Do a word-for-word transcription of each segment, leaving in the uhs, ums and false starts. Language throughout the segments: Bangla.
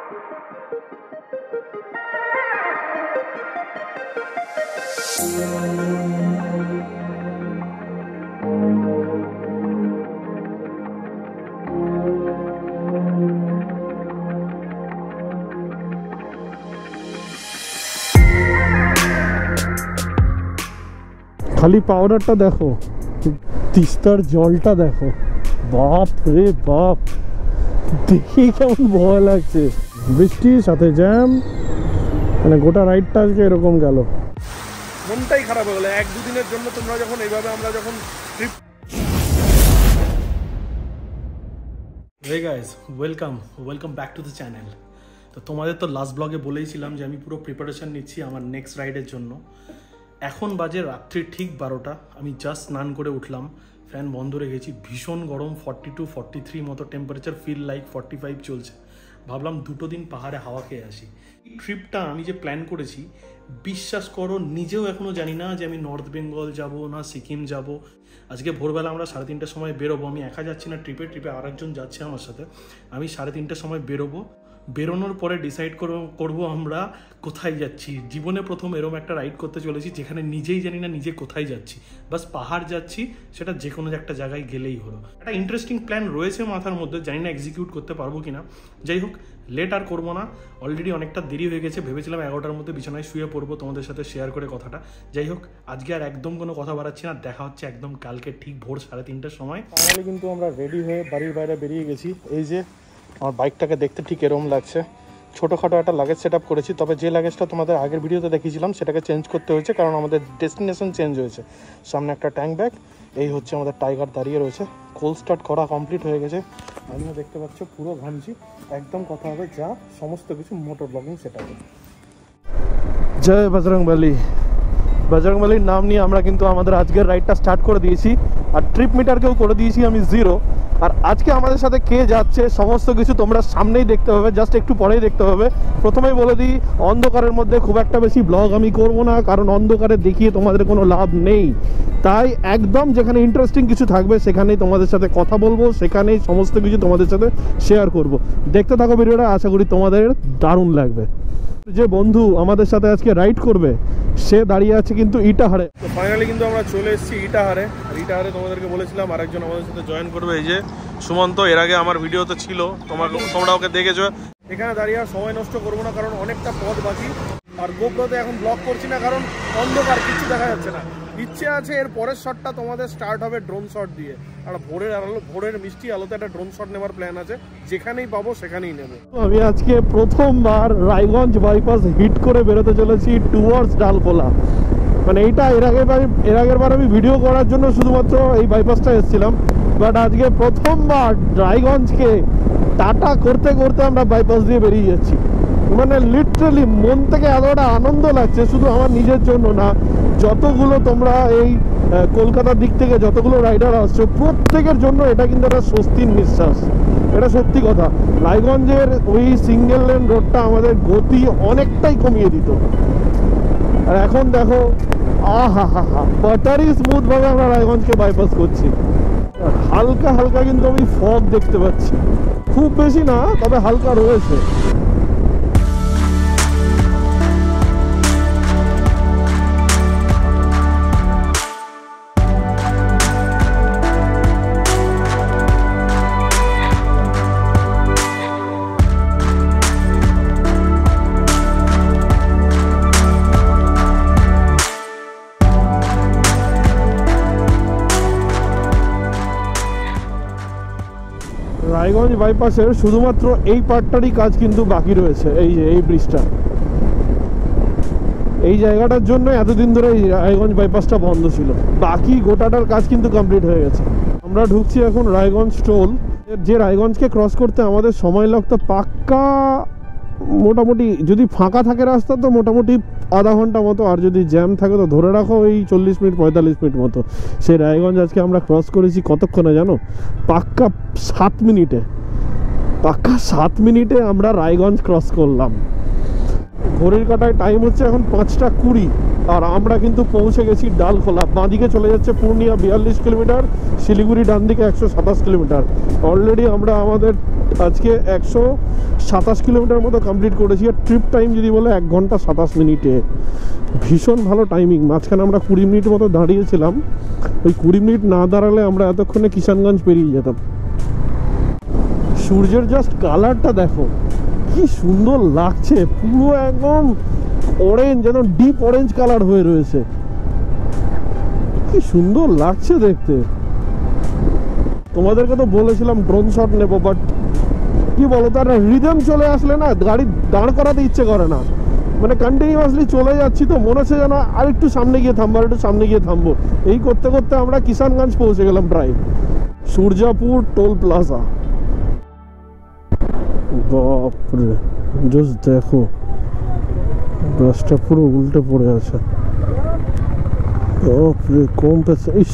খালি পাউডারটা দেখো, তিস্তার জলটা দেখো, বাপ রে বাপ, দেখি কেমন ভয় লাগছে। বৃষ্টির সাথে জ্যাম, মানে গোটা রাইডটা আজকে এরকম গেল। মনটাই খারাপ হয়ে গেলো এক দুদিনের জন্য। তোমরা যখন এইভাবে, আমরা যখন trip. Hey guys, welcome welcome back to the channel. তো তোমাদের তো লাস্ট ব্লগে বলেইছিলাম যে আমি পুরো প্রিপারেশন নিচ্ছি আমার নেক্সট রাইডের জন্য। এখন বাজে রাত্রি ঠিক বারোটা, আমি জাস্ট স্নান করে উঠলাম, ফ্যান বন্ধ রেখেছি, ভীষণ গরম, ফর্টি টু ফর্টি থ্রি মতো temperature, feel like forty five চলছে। ভাবলাম দুটো দিন পাহাড়ে হাওয়া খেয়ে আসি। এই ট্রিপটা আমি যে প্ল্যান করেছি, বিশ্বাস করো নিজেও এখনও জানি না যে আমি নর্থ বেঙ্গল যাব না সিকিম যাব। আজকে ভোরবেলা আমরা সাড়ে তিনটার সময় বেরোবো। আমি একা যাচ্ছি না ট্রিপে, ট্রিপে আরেকজন যাচ্ছে আমার সাথে। আমি সাড়ে তিনটার সময় বেরোবো। বেরোনোর পরে ডিসাইড করবো আমরা কোথায় যাচ্ছি। জীবনে প্রথম এরম একটা রাইড করতে চলেছি যেখানে নিজেই জানি না নিজে কোথায় যাচ্ছি, বাস পাহাড় যাচ্ছি, সেটা যে কোনো একটা জায়গায় গেলেই হলো। একটা ইন্টারেস্টিং প্ল্যান রয়েছে মাথার মধ্যে, জানি না এক্সিকিউট করতে পারবো কিনা। যাই হোক, লেট আর করবো না, অলরেডি অনেকটা দেরি হয়ে গেছে। ভেবেছিলাম এগারোটার মধ্যে বিছানায় শুয়ে পড়বো তোমাদের সাথে শেয়ার করে কথাটা। যাই হোক, আজকে আর একদম কোনো কথা বাড়াচ্ছি না, দেখা হচ্ছে একদম কালকে ঠিক ভোর সাড়ে তিনটার সময়। ফাইনালি কিন্তু আমরা রেডি হয়ে বাড়ির বাইরে বেরিয়ে গেছি। এই যে আমার বাইকটাকে দেখতে ঠিক এরকম লাগছে। ছোটোখাটো একটা লাগেজ সেট আপ করেছি, তবে যে লাগেজটা তোমাদের আগের ভিডিওতে দেখিয়েছিলাম সেটাকে চেঞ্জ করতে হয়েছে, কারণ আমাদের ডেস্টিনেশন চেঞ্জ হয়েছে। সামনে একটা ট্যাঙ্ক ব্যাগ, এই হচ্ছে আমাদের টাইগার দাঁড়িয়ে রয়েছে। কোল্ড স্টার্ট করা কমপ্লিট হয়ে গেছে। আমিও দেখতে পাচ্ছ পুরো ঘামছি। একদম কথা হবে যা সমস্ত কিছু মোটর ব্লগিং সেট আপে। জয় বজরংবলী। বজরংবলীর নাম নিয়ে আমরা কিন্তু আমাদের আজকের রাইডটা স্টার্ট করে দিয়েছি, আর ট্রিপ মিটারকেও করে দিয়েছি আমি জিরো। আর আজকে আমাদের সাথে কে যাচ্ছে সমস্ত কিছু তোমরা সামনেই দেখতে পাবে, জাস্ট একটু পরেই দেখতে পাবে। প্রথমেই বলে দিই, অন্ধকারের মধ্যে খুব একটা বেশি ব্লগ আমি করব না, কারণ অন্ধকারে দেখিয়ে তোমাদের কোনো লাভ নেই। তাই একদম যেখানে ইন্টারেস্টিং কিছু থাকবে সেখানেই তোমাদের সাথে কথা বলবো, সেখানেই সমস্ত কিছু তোমাদের সাথে শেয়ার করব। দেখতে থাকো ভিডিওটা, আশা করি তোমাদের দারুণ লাগবে। যে বন্ধু আমাদের সাথে আজকে রাইড করবে সে দাঁড়িয়ে আছে কিন্তু ইটাহারে। তো ফাইনালি কিন্তু আমরা চলে এসেছি ইটাহারে। আর ইটাহারে তোমাদেরকে বলেছিলাম আরেকজন আমাদের সাথে জয়েন করবে, এই যে সুমন্ত। এর আগে আমার ভিডিওতে ছিল, তোমাকে তোমরা ওকে দেখেছো। এখানে দাঁড়িয়ে আর সময় নষ্ট করবো না, কারণ অনেকটা পথ বাকি। আর গোপ্রোতে এখন ব্লগ করছি না, কারণ অন্ধকার, কিছু দেখা যাচ্ছে না। ইচ্ছে আছে এর পরের শটটা তোমাদের স্টার্ট হবে ড্রোন শট দিয়ে। আর ভোরের আলো, ভোরের মিষ্টি আলোতে একটা ড্রোন শট নেওয়ার প্ল্যান আছে, যেখানেই পাবো সেখানেই নেবো। আমি আজকে প্রথমবার রায়গঞ্জ বাইপাস হিট করে বেরোতে চলেছি টুয়ার্ডস ডালখোলা। মানে এইটা এর আগে এর আগের বার আমি ভিডিও করার জন্য শুধুমাত্র এই বাইপাসটা এসেছিলাম, বাট আজকে প্রথমবার রায়গঞ্জকে টাটা করতে করতে আমরা বাইপাস দিয়ে বেরিয়ে যাচ্ছি। মানে লিটারালি মন থেকে এতটা আনন্দ লাগছে, শুধু আমার নিজের জন্য না, যতগুলো তোমরা এই কলকাতার দিক থেকে যতগুলো রাইডার আসছো প্রত্যেকের জন্য এটা কিন্তু একটা স্বস্তির নিঃশ্বাস। এটা সত্যি কথা। রায়গঞ্জের ওই সিঙ্গেল লেন রোডটা আমাদের গতি অনেকটাই কমিয়ে দিত, আর এখন দেখো আহা হা হা বাটারি স্মুথ ভাবে আমরা রায়গঞ্জকে বাইপাস করছি। হালকা হালকা কিন্তু আমি ফগ দেখতে পাচ্ছি, খুব বেশি না তবে হালকা রয়েছে। রায়গঞ্জ বাইপাসের শুধুমাত্র এই পার্টটারই কাজ কিন্তু বাকি রয়েছে। এই যে এই ব্রিজটা, এই জায়গাটার জন্য এতদিন ধরে এই রায়গঞ্জ বাইপাসটা বন্ধ ছিল, বাকি গোটাটার কাজ কিন্তু কমপ্লিট হয়ে গেছে। আমরা ঢুকছি এখন রায়গঞ্জ টোল। যে রায়গঞ্জকে ক্রস করতে আমাদের সময় লাগতো পাক্কা মোটামুটি, যদি ফাঁকা থাকে রাস্তা তো মোটামুটি আধা ঘন্টা মতো, আর যদি জ্যাম থাকে তো ধরে রাখো এই চল্লিশ মিনিট পঁয়তাল্লিশ মিনিট মতো। সেই রায়গঞ্জ আজকে আমরা ক্রস করেছি কতক্ষণে জানো? পাক্কা সাত মিনিটে পাক্কা সাত মিনিটে আমরা রায়গঞ্জ ক্রস করলাম। ঘড়ির কাঁটায় টাইম হচ্ছে এখন পাঁচটা কুড়ি, আর আমরা কিন্তু পৌঁছে গেছি ডালখোলা। বাঁদিকে চলে যাচ্ছে পূর্ণিয়া বিয়াল্লিশ কিলোমিটার, শিলিগুড়ি ডান দিকে একশো সাতাশ কিলোমিটার। অলরেডি আমরা আমাদের আজকে একশো সাতাশ কিলোমিটার মতো কমপ্লিট করেছি, আর ট্রিপ টাইম যদি বলে এক ঘন্টা সাতাশ মিনিটে। ভীষণ ভালো টাইমিং। মাঝখানে আমরা কুড়ি মিনিট মতো দাঁড়িয়েছিলাম, ওই কুড়ি মিনিট না দাঁড়ালে আমরা এতক্ষণে কিষানগঞ্জ পেরিয়ে যেতাম। সূর্যের জাস্ট কালারটা দেখো কি সুন্দর লাগছে, পুরো একদম অরেঞ্জ, একদম ডিপ অরেঞ্জ কালার হয়ে রয়েছে, কি সুন্দর লাগছে দেখতে। তোমাদেরকে তো বলেছিলাম ড্রোন শট নেবো, বাট কি বলো, তার রিদম চলে আসলে না গাড়ি দাঁড় করাতে ইচ্ছে করে না। মানে কন্টিনিউয়াসলি চলে যাচ্ছি তো মনে হচ্ছে যেন আর একটু সামনে গিয়ে থামবো, আর একটু সামনে গিয়ে থামবো। এই করতে করতে আমরা কিষানগঞ্জ পৌঁছে গেলাম প্রায়। সূর্যাপুর টোল প্লাজা, বাপরে জাস্ট দেখো বাসটা পুরো উল্টে পড়ে আছে। বাপরে কম পেছে, ইস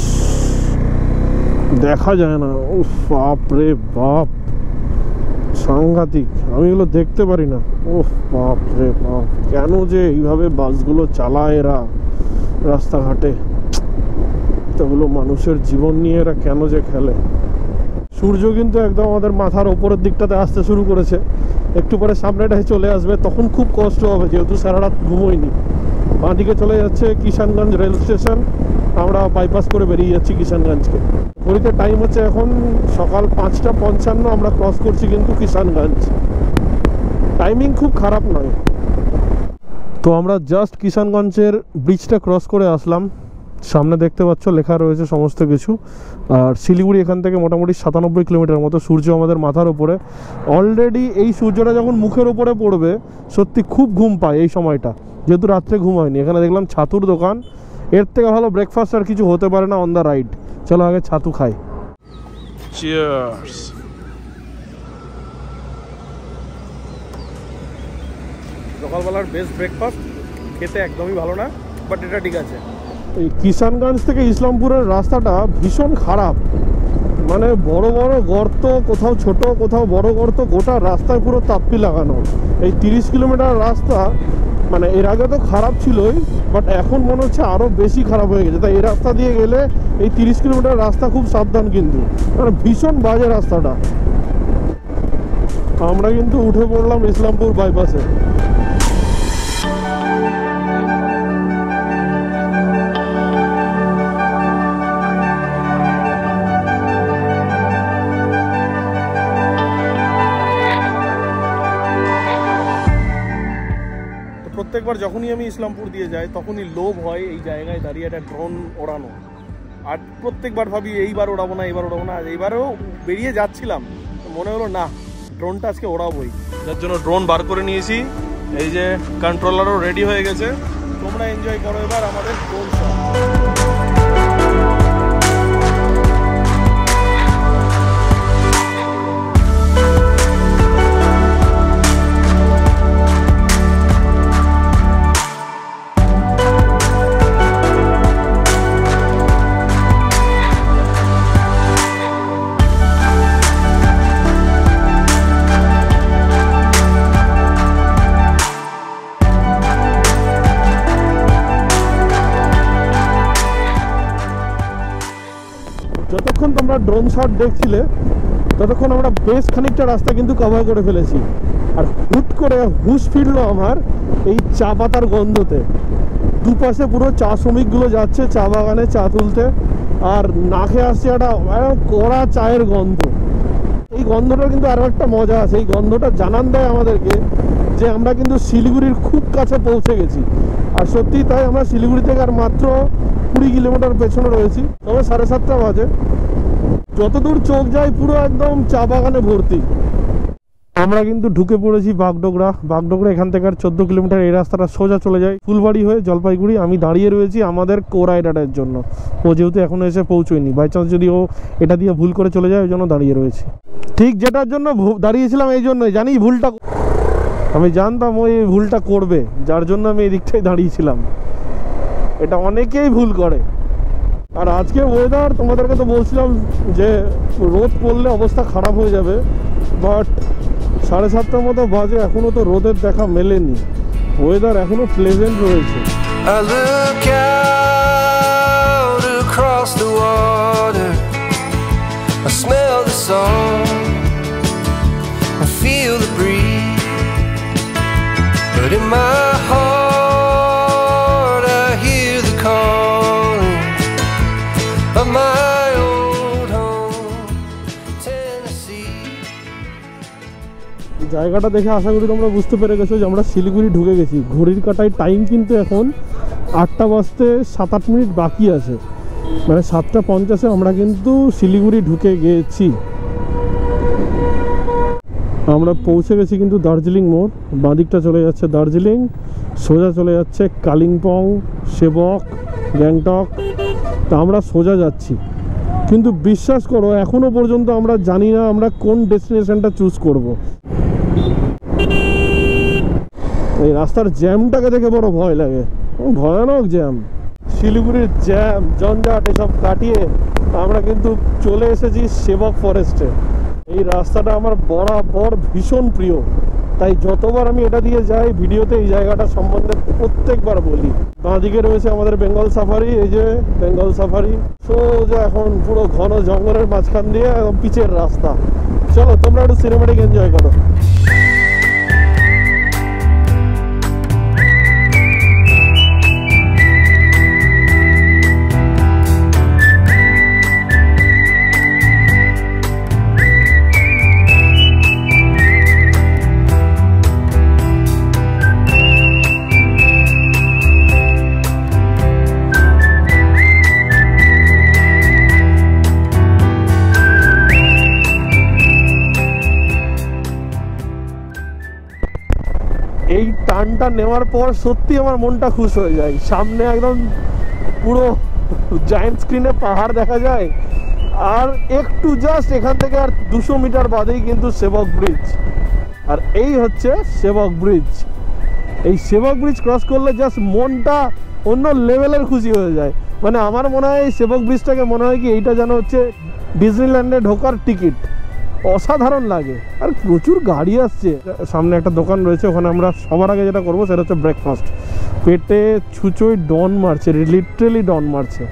দেখা যায় না। উফ বাপরে বাপ, সাংঘাতিক। আমি এগুলো দেখতে পারি না। ওহ বাপরে বাপ, কেন যে এইভাবে বাসগুলো চালায় এরা রাস্তাঘাটে, এগুলো মানুষের জীবন নিয়ে এরা কেন যে খেলে। সূর্য কিন্তু একদম আমাদের মাথার ওপরের দিকটাতে আসতে শুরু করেছে, একটু পরে সামনেটায় চলে আসবে, তখন খুব কষ্ট হবে যেহেতু সারা রাত ঘুমোইনি। বাঁ দিকে চলে যাচ্ছে কিষানগঞ্জ রেল স্টেশন, আমরা বাইপাস করে বেরিয়ে যাচ্ছি কিষানগঞ্জকে। ঘড়িতে টাইম হচ্ছে এখন সকাল পাঁচটা পঞ্চান্ন, আমরা ক্রস করছি কিন্তু কিষানগঞ্জ। টাইমিং খুব খারাপ নয়। তো আমরা জাস্ট কিষানগঞ্জের ব্রিজটা ক্রস করে আসলাম, সামনে দেখতে পাচ্ছ লেখা রয়েছে সমস্ত কিছু। আর শিলিগুড়ি এখান থেকে মোটামুটি সাতানব্বই কিলোমিটার মতো। সূর্য আমাদের মাথার উপরে অলরেডি। এই সূর্যটা যখন মুখের উপরে পড়বে সত্যি খুব ঘুম পায় এই সময়টা, যেহেতু রাত্রে ঘুম হয়নি। এখানে দেখলাম ছাতুর দোকান, এর থেকে ভালো ব্রেকফাস্ট আর কিছু হতে পারে না অন দ্য রাইড। চলো আগে ছাতু খাই। চিয়ার্স। সকালবেলার বেস্ট ব্রেকফাস্ট, খেতে একদমই ভালো না, বাট এটা ঠিক আছে। এই কিষানগঞ্জ থেকে ইসলামপুরের রাস্তাটা ভীষণ খারাপ, মানে বড় বড় গর্ত, কোথাও ছোট কোথাও বড় গর্ত, গোটা রাস্তায় পুরো তাপ্পি লাগানো। এই তিরিশ কিলোমিটার রাস্তা মানে এর আগে তো খারাপ ছিলই, বাট এখন মনে হচ্ছে আরও বেশি খারাপ হয়ে গেছে। তাই এই রাস্তা দিয়ে গেলে এই তিরিশ কিলোমিটার রাস্তা খুব সাবধান, কিন্তু মানে ভীষণ বাজে রাস্তাটা। আমরা কিন্তু উঠে পড়লাম ইসলামপুর বাইপাসে। প্রত্যেকবার যখনই আমি ইসলামপুর দিয়ে যাই তখনই লোভ হয় এই জায়গায় দাঁড়িয়ে একটা ড্রোন ওড়ানো, আর প্রত্যেকবার ভাবি এইবার ওড়াবো না এইবার ওড়াবো না। এইবারও বেরিয়ে যাচ্ছিলাম, মনে হলো না ড্রোনটা আজকে ওড়াবোই, যার জন্য ড্রোন বার করে নিয়েছি। এই যে কন্ট্রোলারও রেডি হয়ে গেছে। তোমরা এনজয় করো এবার আমাদের ড্রোন শট। যতক্ষণ তোমরা ড্রোন শট দেখছিলে ততক্ষণ আমরা বেশ খানিকটা রাস্তা কিন্তু কভার করে ফেলেছি। আর হুট করে হুশ ফিরলো আমার এই চা পাতার গন্ধতে। দুপাশে পুরো চা শ্রমিকগুলো যাচ্ছে চা বাগানে চা তুলতে, আর নাকে আসছে একটা কড়া চায়ের গন্ধ। এই গন্ধটা কিন্তু আরও একটা মজা আছে, এই গন্ধটা জানান দেয় আমাদেরকে যে আমরা কিন্তু শিলিগুড়ির খুব কাছে পৌঁছে গেছি। আর সত্যি তাই, আমরা শিলিগুড়ি থেকে আর মাত্র কুড়ি কিলোমিটার পেছনে রয়েছি, তবে সাড়ে সাতটা বাজে। যতদূর চোখ যায় পুরো একদম চা বাগানে ভর্তি। আমরা কিন্তু ঢুকে পড়েছি বাগডোগরা। বাগডোগরা এখান থেকে আর চোদ্দ কিলোমিটার। এই রাস্তাটা সোজা চলে যায় ফুলবাড়ি হয়ে জলপাইগুড়ি। আমি দাঁড়িয়ে রয়েছি আমাদের কোরাইডারের জন্য, ও যেহেতু এখনো এসে পৌঁছয়নি। বাই চান্স যদি ও এটা দিয়ে ভুল করে চলে যায় ওই জন্য দাঁড়িয়ে রয়েছি। ঠিক যেটার জন্য দাঁড়িয়েছিলাম এই জন্যই, জানি ভুলটা আমি জানতাম ও এই ভুলটা করবে, যার জন্য আমি এই দিকটাই দাঁড়িয়েছিলাম। এটা অনেকেই ভুল করে। আর আজকে ওয়েদার তোমাদেরকে তো বলছিলাম যে রোদ পড়লে অবস্থা খারাপ হয়ে যাবে, বাট সাড়ে সাতটার মতো বাজে, এখনো তো রোদের দেখা মেলেনি। ওয়েদার এখনো প্লেজেন্ট রয়েছে। I look out across the water, I smell the salt, feel the breeze, but in my heart I hear the calling of my old home, Tennessee. জায়গাটা দেখে আশা করি তোমরা বুঝতে পেরে গেছো যে আমরা শিলিগুড়ি ঢুকে গেছি। ঘড়ির কাঁটায় টাইম কিন্তু এখন আটটা বাজতে সাত আট মিনিট বাকি আছে, মানে সাতটা পঞ্চাশে আমরা কিন্তু শিলিগুড়ি ঢুকে গেছি। আমরা পৌঁছে গেছি কিন্তু দার্জিলিং মোড়। বাঁদিকটা চলে যাচ্ছে দার্জিলিং, সোজা চলে যাচ্ছে কালিম্পং, সেবক, গ্যাংটক। তা আমরা সোজা যাচ্ছি, কিন্তু বিশ্বাস করো এখনো পর্যন্ত আমরা জানি না আমরা কোন ডেস্টিনেশনটা চুজ করব। এই রাস্তার জ্যামটাকে দেখে বড় ভয় লাগে, ভয়ানক জ্যাম। শিলিগুড়ির জ্যাম জঞ্জাট এসব কাটিয়ে আমরা কিন্তু চলে এসেছি সেবক ফরেস্টে। এই রাস্তাটা আমার বরাবর ভীষণ প্রিয়, তাই যতবার আমি এটা দিয়ে যাই ভিডিওতে এই জায়গাটা সম্বন্ধে প্রত্যেকবার বলি। বাঁদিকে রয়েছে আমাদের বেঙ্গল সাফারি, এই যে বেঙ্গল সাফারি। সোজা এখন পুরো ঘন জঙ্গলের মাঝখান দিয়ে একদম পিচের রাস্তা। চলো তোমরা একটু সিনেমাটিক এনজয় করো। এই টানটা নেওয়ার পর সত্যি আমার মনটা খুশ হয়ে যায়। সামনে একদম পুরো জায়েন্ট স্ক্রিনে পাহাড় দেখা যায়, আর একটু জাস্ট এখান থেকে আর দুশো মিটার বাদেই কিন্তু সেবক ব্রিজ। আর এই হচ্ছে সেবক ব্রিজ। এই সেবক ব্রিজ ক্রস করলে জাস্ট মনটা অন্য লেভেলের খুশি হয়ে যায়। মানে আমার মনে হয় এই সেবক ব্রিজটাকে মনে হয় কি এইটা যেন হচ্ছে ডিজনিল্যান্ডে ঢোকার টিকিট। অসাধারণ লাগে। আর প্রচুর গাড়ি আসছে। সামনে একটা দোকান রয়েছে, ওখানে আমরা সবার আগে যেটা করবো সেটা হচ্ছে ব্রেকফাস্ট। পেটে ছুঁচোই ডন মারছে, লিটারেলি ডন মারছে।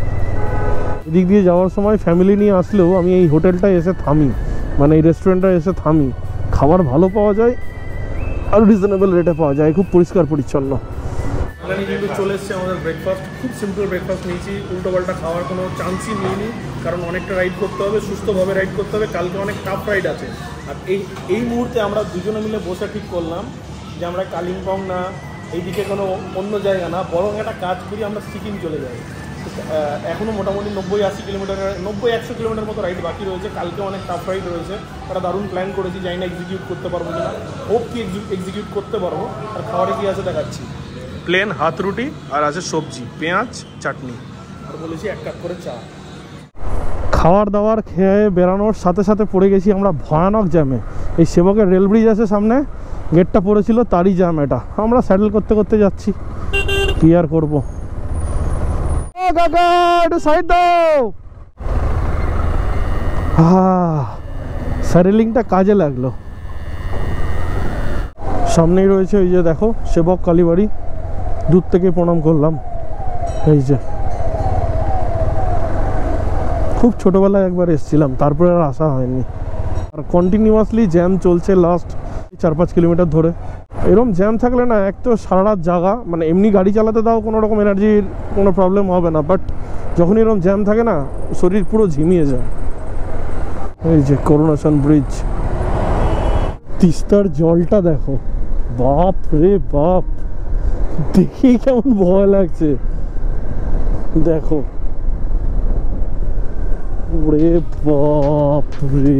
এদিক দিয়ে যাওয়ার সময় ফ্যামিলি নিয়ে আসলেও আমি এই হোটেলটায় এসে থামি, মানে এই রেস্টুরেন্টটায় এসে থামি। খাবার ভালো পাওয়া যায় আর রিজনেবল রেটে পাওয়া যায়, খুব পরিষ্কার পরিচ্ছন্ন। এখানে কিন্তু চলে এসছে আমাদের ব্রেকফাস্ট। খুব সিম্পল ব্রেকফাস্ট নিয়েছি, উল্টো পাল্টা খাওয়ার কোনো চান্সই নিইনি, কারণ অনেকটা রাইড করতে হবে, সুস্থভাবে রাইড করতে হবে। কালকে অনেক টাফ রাইড আছে। আর এই এই মুহূর্তে আমরা দুজনে মিলে বসে ঠিক করলাম যে আমরা কালিম্পং না, এইদিকে কোনো অন্য জায়গা না, বরং একটা কাজ করি, আমরা সিকিম চলে যাই। এখনও মোটামুটি নব্বই আশি কিলোমিটার নব্বই একশো কিলোমিটার মতো রাইড বাকি রয়েছে। কালকে অনেক টাফ রাইড রয়েছে, একটা দারুণ প্ল্যান করেছি, জানি না এক্সিকিউট করতে পারবো কিনা। হোপ কি এক্সিকিউট করতে পারবো। আর খাবারে কী আছে দেখাচ্ছি। প্লেন হাত রুটি আর আছে সবজি, পেঁয়াজ, চাটনি, আর বলেছি এক কাপ করে চা। খাবার দাবার খেয়ে বেরানোর সাথে সাথে পড়ে গেছি আমরা ভয়ানক জ্যামে। এই সেবকের রেল ব্রিজ আছে সামনে, গেটটা পড়েছিল, তারই জ্যাম এটা। আমরা স্যাডেল করতে করতে যাচ্ছি, কি আর করবো। কাকা একটু সাইড দাও। হ্যাঁ, স্যাডেলিংটা কাজে লাগলো। সামনেই রয়েছে ওই যে দেখো সেবক কালীবাড়ি, দূর থেকে প্রণাম করলাম। এই যে খুব ছোটবেলায় একবার এসেছিলাম, তারপরে আর আসা হয়নি। আর কন্টিনিউয়াসলি জ্যাম চলছে লাস্ট চার পাঁচ কিলোমিটার ধরে। এরকম জ্যাম থাকলে না, এক তো সারা রাত জাগা, মানে এমনি গাড়ি চালাতে দাও কোনো রকম এনার্জির কোনো প্রবলেম হবে না, বাট যখন এরকম জ্যাম থাকে না শরীর পুরো ঝিমিয়ে যায়। এই যে করোনেশন ব্রিজ, তিস্তার জলটা দেখো, বাপ রে বাপ, দেখেই কেমন ভয় লাগছে। দেখো ওরে বাপ রে,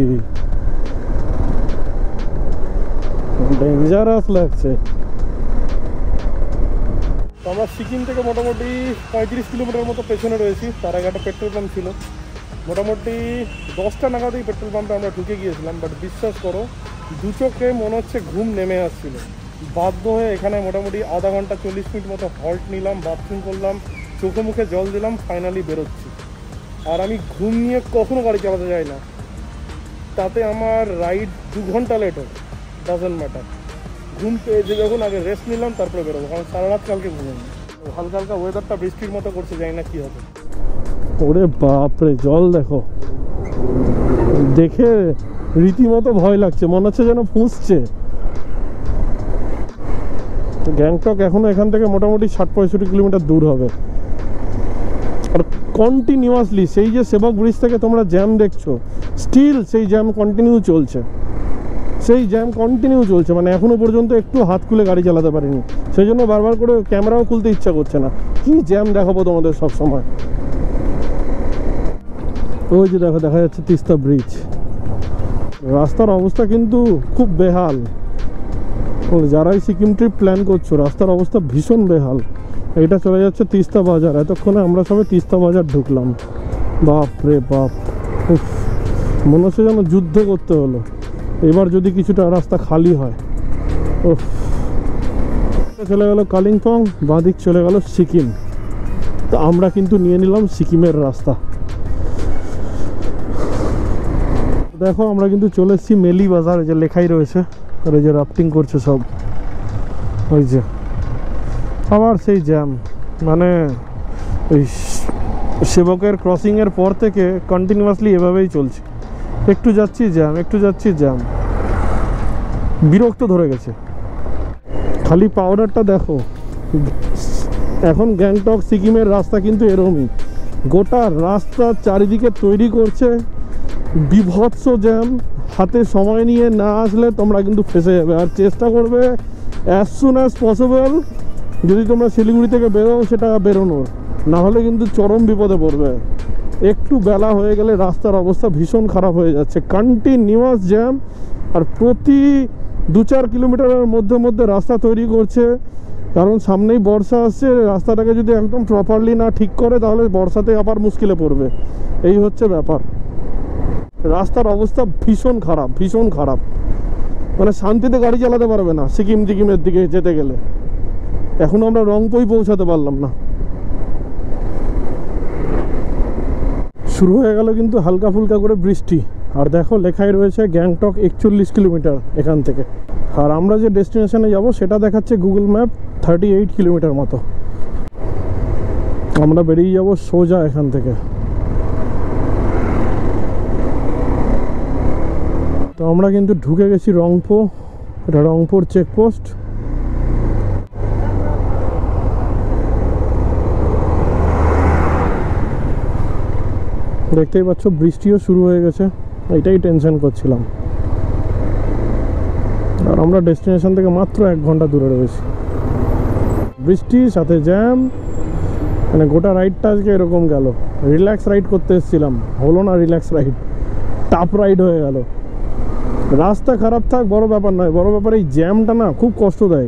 ডেঞ্জারাস লাগছে। তো আমরা সিকিম থেকে মোটামুটি পঁয়ত্রিশ কিলোমিটার মতো পেছনে রয়েছি। তার আগে একটা পেট্রোল পাম্প ছিল, মোটামুটি দশটা নাগাদই পেট্রোল পাম্পে আমরা ঢুকে গিয়েছিলাম। বাট বিশ্বাস করো, দু চোখে মনে হচ্ছে ঘুম নেমে আসছিল। বাধ্য হয়ে এখানে মোটামুটি আধা ঘন্টা চল্লিশ মিনিট মতো হল্ট নিলাম, বাথরুম করলাম, চোখে মুখে জল দিলাম, ফাইনালি বেরোচ্ছি। আর আমি ঘুম নিয়ে কখনো গাড়ি চালাতে যাই না, তাতে আমার রাইড দু ঘন্টা লেট হবে, ডাজন্ট ম্যাটার। ঘুম পেয়েছে যখন, আগে রেস্ট নিলাম, তারপরে বেরোবো, কারণ সারা রাত কালকে ঘুমাবো। হালকা হালকা ওয়েদারটা বৃষ্টির মতো করছে, জানি না কি হবে। ওরে বাপরে, জল দেখো, দেখে রীতিমতো ভয় লাগছে, মনে হচ্ছে যেন ফুঁসছে। গ্যাংটক এখনো এখান থেকে মোটামুটি ষাট পঁয়ষট্টি কিলোমিটার দূর হবে। আর কন্টিনিউয়াসলি সেই যে সেবক ব্রিজ থেকে তোমরা জ্যাম দেখছো, স্টিল সেই জ্যাম কন্টিনিউ চলছে, সেই জ্যাম কন্টিনিউ চলছে। মানে এখনো পর্যন্ত একটু হাত খুলে গাড়ি চালাতে পারিনি, সেই জন্য বারবার করে ক্যামেরাও খুলতে ইচ্ছা করছে না। কি জ্যাম দেখাবো তোমাদের সব সময়। ওই যে দেখো, দেখা যাচ্ছে তিস্তা ব্রিজ। রাস্তার অবস্থা কিন্তু খুব বেহাল। যারাই সিকিম ট্রিপ প্ল্যান করছো, রাস্তার অবস্থা ভীষণ বেহাল। এটা চলে যাচ্ছে তিস্তা বাজার। এতক্ষণে আমরা সবাই তিস্তা বাজার ঢুকলাম। বাপ রে বাপ, মনে হচ্ছে যেন যুদ্ধ করতে হলো। এবার যদি কিছুটা রাস্তা খালি হয়। উফ, চলে গেল কালিম্পং, বাঁদিক চলে গেল সিকিম। তো আমরা কিন্তু নিয়ে নিলাম সিকিমের রাস্তা। দেখো আমরা কিন্তু চলে এসেছি মেলি বাজার, যে লেখাই রয়েছে। আর এই যে রাফটিং করছে সব, ওই যে আবার সেই জ্যাম। মানে ওই সেবকের ক্রসিংয়ের পর থেকে কন্টিনিউয়াসলি এভাবেই চলছে। একটু যাচ্ছি জ্যাম, একটু যাচ্ছি জ্যাম, বিরক্ত ধরে গেছে। খালি পাউডারটা দেখো। এখন গ্যাংটক সিকিমের রাস্তা কিন্তু এরকমই, গোটা রাস্তা চারিদিকে তৈরি করছে বিভৎস জ্যাম। হাতে সময় নিয়ে না আসলে তোমরা কিন্তু ফেসে যাবে। আর চেষ্টা করবে অ্যাজ সুন অ্যাজ পসিবল, যদি তোমরা শিলিগুড়ি থেকে বেরো সেটা বেরোনোর, না হলে কিন্তু চরম বিপদে পড়বে। একটু বেলা হয়ে গেলে রাস্তার অবস্থা ভীষণ খারাপ হয়ে যাচ্ছে, কন্টিনিউয়াস জ্যাম। আর প্রতি দু চার কিলোমিটারের মধ্যে মধ্যে রাস্তা তৈরি করছে, কারণ সামনেই বর্ষা আসছে। রাস্তাটাকে যদি একদম প্রপারলি না ঠিক করে তাহলে বর্ষাতে আবার মুশকিলে পড়বে। এই হচ্ছে ব্যাপার। রাস্তার অবস্থা ভীষণ খারাপ, ভীষণ খারাপ। মানে শান্তিতে গাড়ি চালাতে পারবে না সিকিম টিকিমের দিকে যেতে গেলে। এখনো আমরা রংপুই পৌঁছাতে পারলাম না। শুরু হয়ে গেল কিন্তু হালকা ফুলকা করে বৃষ্টি। আর দেখো লেখাই রয়েছে গ্যাংটক একচল্লিশ কিলোমিটার এখান থেকে। আর আমরা যে ডেস্টিনেশনে যাব সেটা দেখাচ্ছে Google map thirty eight kilometre মতো। আমরা বেরিয়ে যাব সোজা এখান থেকে। তো আমরা কিন্তু ঢুকে গেছি রংপো। এটা রংপুর চেকপোস্ট। দেখতেই পাচ্ছ বৃষ্টিও শুরু হয়ে গেছে, এটাই টেনশন করছিলাম। আর আমরা ডেস্টিনেশন থেকে মাত্র এক ঘন্টা দূরে রয়েছি। বৃষ্টির সাথে জ্যাম, মানে গোটা রাইডটা আজকে এরকম গেল। রিল্যাক্স রাইড করতে এসেছিলাম, হলো না রিল্যাক্স রাইড, টাফ রাইড হয়ে গেল। রাস্তা খারাপ থাক বড় ব্যাপার নয়, বড় ব্যাপার এই জ্যামটা না খুব কষ্ট দেয়।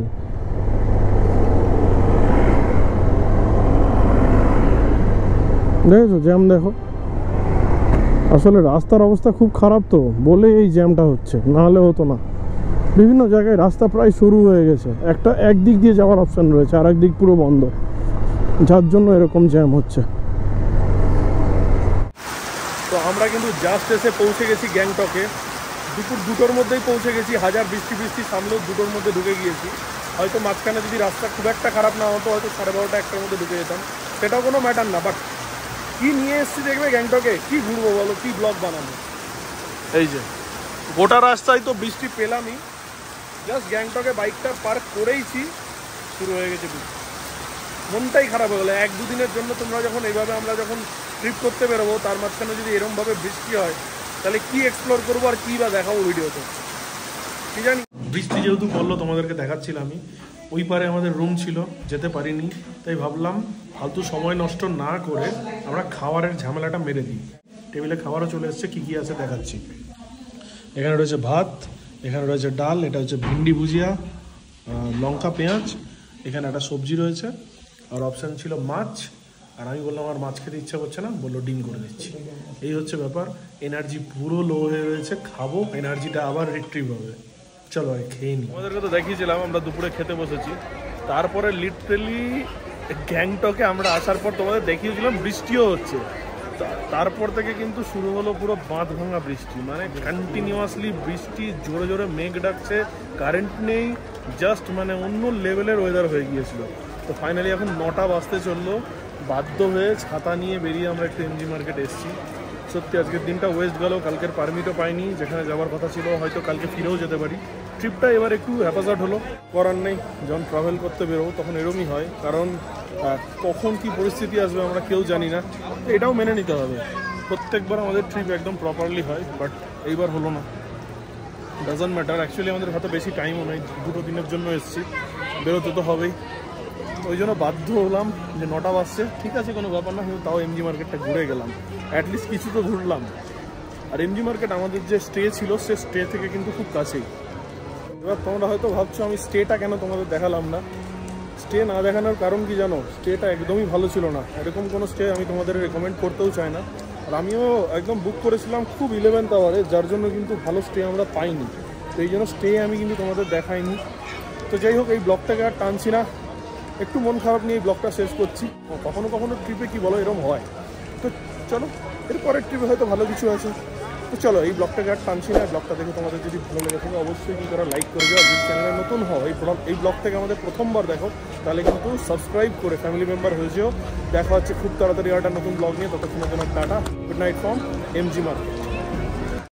দেখেছো জ্যাম, দেখো আসলে রাস্তার অবস্থা খুব খারাপ, তো বলে এই জ্যামটা হচ্ছে, না হলে হতো না। বিভিন্ন জায়গায় রাস্তা প্রায় শুরু হয়ে গেছে, একটা একদিক দিয়ে যাওয়ার অপশান রয়েছে, আর একদিক পুরো বন্ধ, যার জন্য এরকম জ্যাম হচ্ছে। তো আমরা কিন্তু জাস্ট এসে পৌঁছে গেছি গ্যাংটকে। দুপুর দুটোর মধ্যেই পৌঁছে গেছি। হাজার বৃষ্টি বৃষ্টি সামলেও দুটোর মধ্যে ঢুকে গিয়েছি। হয়তো মাঝখানে যদি রাস্তা খুব একটা খারাপ না হতো হয়তো সাড়ে বারোটা একটার মধ্যে ঢুকে যেতাম, সেটাও কোনো ম্যাটার না। বাট কি নিয়ে এসছি দেখবে গ্যাংটকে, কি ঘুরবো বলো, কি ব্লগ বানাবো। এই যে গোটা রাস্তায় তো বৃষ্টি পেলামই, জাস্ট গ্যাংটকে বাইকটা পার্ক করেইছি শুরু হয়ে গেছে বৃষ্টি। মনটাই খারাপ হয়ে গেলো। এক দুদিনের জন্য তোমরা যখন এইভাবে আমরা যখন ট্রিপ করতে বেরোবো, তার মাঝখানে যদি এরমভাবে বৃষ্টি হয় তাহলে কি এক্সপ্লোর করবো আর কী বা দেখাবো ভিডিওতে, কি জানি। বৃষ্টি যেহেতু পড়লো তোমাদেরকে দেখাচ্ছিলাম আমি, ওই পারে আমাদের রুম ছিল, যেতে পারিনি। তাই ভাবলাম ফালতু সময় নষ্ট না করে আমরা খাবারের ঝামেলাটা মেরে দিই। টেবিলে খাবারও চলে এসছে, কী কী আছে দেখাচ্ছি। এখানে রয়েছে ভাত, এখানে রয়েছে ডাল, এটা হচ্ছে ভিন্ডি ভুজিয়া, লঙ্কা পেঁয়াজ, এখানে একটা সবজি রয়েছে, আর অপশান ছিল মাছ। আর আমি বললাম আমার মাছ খেতে ইচ্ছা করছে না, বললো ডিম করে দিচ্ছি। এই হচ্ছে ব্যাপার। এনার্জি পুরো লো হয়ে রয়েছে, খাবো, এনার্জিটা আবার রিট্রিভ হবে। চলো আর খেয়ে নিই। আমাদেরকে তো দেখিয়েছিলাম আমরা দুপুরে খেতে বসেছি, তারপরে লিটারেলি গ্যাংটকে আমরা আসার পর তোমাদের দেখিয়েছিলাম বৃষ্টিও হচ্ছে। তারপর থেকে কিন্তু শুরু হলো পুরো বাঁধ ভাঙা বৃষ্টি, মানে কন্টিনিউয়াসলি বৃষ্টি, জোরে জোরে মেঘ ডাকছে, কারেন্ট নেই, জাস্ট মানে অন্য লেভেলের ওয়েদার হয়ে গিয়েছিল। তো ফাইনালি এখন নটা বাজতে চললো, বাধ্য হয়ে ছাতা নিয়ে বেরিয়ে আমরা একটু এমজি মার্কেট এসেছি। সো সত্যি আজকের দিনটা ওয়েস্ট গেল, কালকের পারমিটও পাইনি, যেখানে যাওয়ার কথা ছিল হয়তো কালকে ফিরেও যেতে পারি। ট্রিপটা এবার একটু হ্যাপাজার্ড হলো, করার নেই, যখন ট্রাভেল করতে বেরোবো তখন এরমই হয়, কারণ কখন কি পরিস্থিতি আসবে আমরা কেউ জানি না, তো এটাও মেনে নিতে হবে। প্রত্যেকবার আমাদের ট্রিপ একদম প্রপারলি হয়, বাট এইবার হলো না। ডাজন্ট ম্যাটার, অ্যাকচুয়ালি আমাদের হাতে বেশি টাইমও নেই, দুটো দিনের জন্য এসেছি, বেরোতে তো হবেই। ওই জন্য বাধ্য হলাম যে নটা বাজছে, ঠিক আছে কোনো ব্যাপার না, কিন্তু তাও এমজি মার্কেটটা ঘুরে গেলাম, অ্যাটলিস্ট কিছু তো ঘুরলাম। আর এমজি মার্কেট আমাদের যে স্টে ছিল সে স্টে থেকে কিন্তু খুব কাছেই। এবার তোমরা হয়তো ভাবছো আমি স্টেটা কেন তোমাদের দেখালাম না। স্টে না দেখানোর কারণ কি জানো, স্টেটা একদমই ভালো ছিল না, এরকম কোনো স্টে আমি তোমাদের রেকমেন্ড করতেও চাই না। আর আমিও একদম বুক করেছিলাম খুব ইলেভেন্থ আওয়ারে, যার জন্য কিন্তু ভালো স্টে আমরা পাইনি, তো এই জন্য স্টে আমি কিন্তু তোমাদের দেখাইনি। তো যাই হোক, এই ব্লগটাকে আর টানছি না, একটু মন খারাপ নিয়ে এই ব্লগটা শেষ করছি। কখনো কখনো ট্রিপে কি বলো এরকম হয়, তো চলো এরপরের ট্রিপে হয়তো ভালো কিছু আছে। তো চলো এই ব্লগটাকে আর টানছি না, ব্লগটা দেখে তোমাদের যদি ভালো লেগে থাকে অবশ্যই কিন্তু তারা লাইক করবে, আর যদি চ্যানেলে নতুন হও এই এই ব্লগ থেকে আমাদের প্রথমবার দেখো তাহলে কিন্তু সাবস্ক্রাইব করে ফ্যামিলি মেম্বার হয়ে যেও। দেখা হচ্ছে খুব তাড়াতাড়ি একটা নতুন ব্লগ নিয়ে, ততক্ষণের জন্য tata, good night from MG market.